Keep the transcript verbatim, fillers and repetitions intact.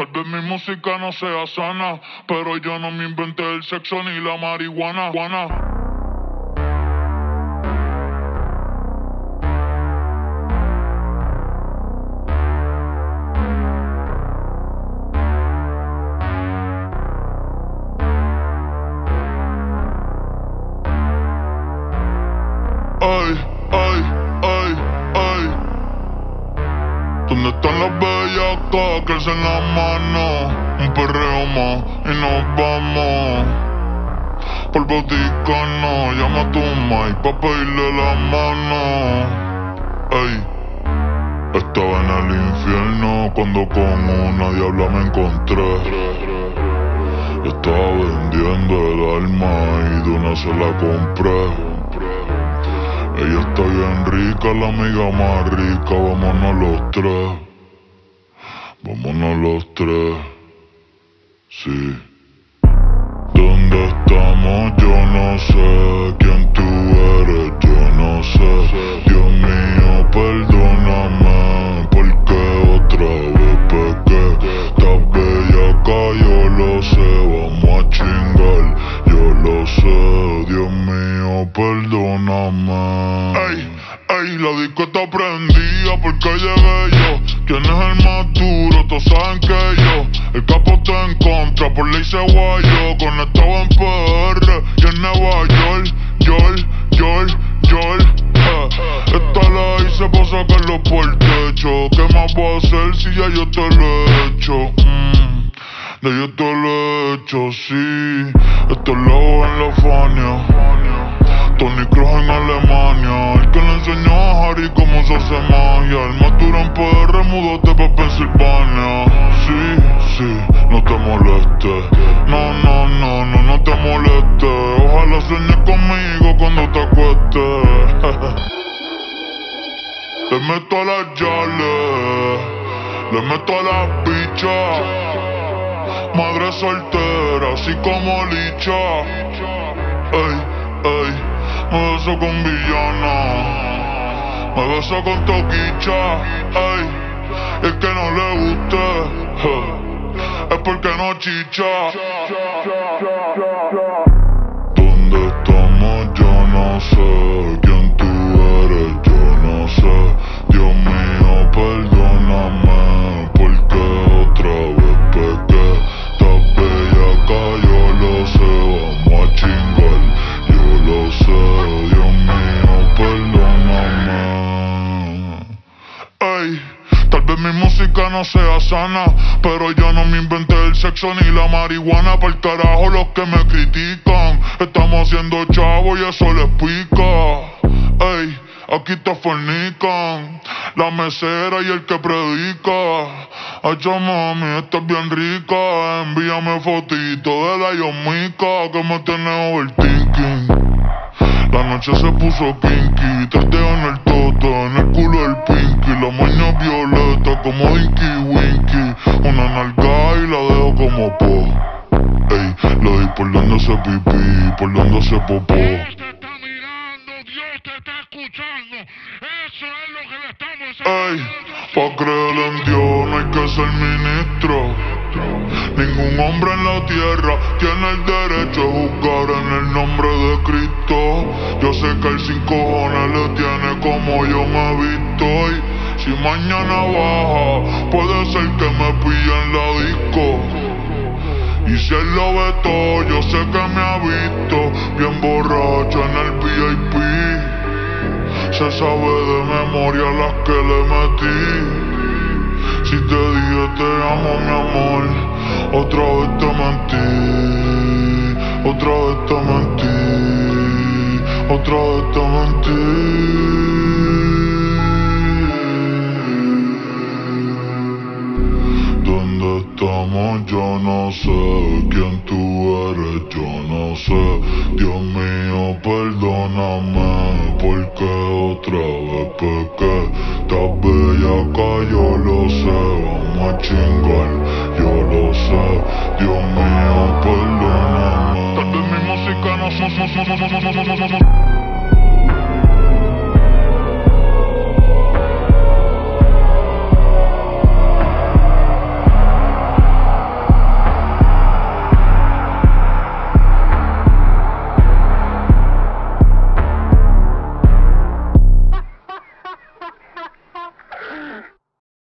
Tal vez mi música no sea sana, pero yo no me inventé el sexo ni la marihuana. Guana. Ay, ay, ay, ay. ¿Dónde están las bellacas que alzan las manos? Un perreo más y nos vamos por Vaticano. Llama a tu Mike pa' pedirle la mano. Ey, estaba en el infierno cuando con una diabla me encontré. Estaba vendiendo el alma y de una se la compré. Ella está bien rica, la amiga más rica, vámonos los tres. Vámonos los tres, sí. ¿Dónde estamos? Yo no sé. ¿Quién tú eres? Yo no sé. Dios mío, perdóname, porque otra vez pequé. Estás bellaca, yo lo sé, vamos a chingar, yo lo sé. Dios mío, perdóname. Ey, ey, la disco está prendida porque llegué yo. ¿Quién es el más duro? Todos saben que yo. El capo está en contra, por ley se guayó. Conectado en P R y en Nueva York, York, York, York. Eh. Esta la hice pa' sacarlo por el techo. ¿Qué más voy a hacer si ya yo te lo he hecho? Mm, de yo te lo he hecho, sí. Estos lobos en la Fania, Tony Kroos en Alemania. El que le enseñó a Harry cómo se hace magia. El más duro en P R, mudate pa' Pensilvania. Sí, sí, no te molestes. No, no, no, no, no te molestes. Ojalá sueñes conmigo cuando te acuestes. Le meto a las yales, le meto a las bichas. Madre soltera, así como licha. Ey, ey, me beso con villana, me beso con toquicha. Ey, y el que no le guste, eh, es porque no chicha. ¿Dónde estamos? Yo no sé. ¿Quién tú eres? Yo no sé. Dios mío, perdóname, porque otra vez pequé. Estás bellaca, yo lo sé, vamos a chingar, yo lo sé. Dios mío, perdóname. Ey, tal vez mi música no sea sana, pero yo no me inventé el sexo ni la marihuana. Pa'l carajo los que me critican, estamos haciendo chavo y eso les pica. Ey, aquí te fornican, la mesera y el que predica. Hacha mami, estás bien rica, envíame fotito de la yomica que me tiene overthinking. La noche se puso kinky, tres dedos en el toto, en el culo el pinky. La maña violeta como Dinky Winky. Una nalga y la dejo como po. Ey, le doy por donde se pipí, por donde se popó. Dios te está mirando, Dios te está escuchando. Eso es lo que le estamos haciendo. Ey, pa' creer en Dios no hay que ser ministro. Ningún hombre en la tierra tiene el derecho a juzgar en el nombre de Cristo. Yo sé que el sin cojones le tiene como yo me he visto. Y si mañana baja, puede ser que me pille en la disco. Y si él lo ve todo, yo sé que me ha visto bien borracho en el V I P. Se sabe de memoria las que le metí. Si te dije te amo, mi amor, otra vez te mentí, otra vez te mentí, otra vez te mentí. ¿Dónde estamos? Yo no sé. ¿Quién tú eres? Yo no sé. Dios mío, perdóname, porque otra vez pequé. Estás bellaca, yo lo sé, vamos a chingar, yo lo sé. Dios mío, perdóname. Tal vez mi música no, no, no, no, no, no, no, no, no, no.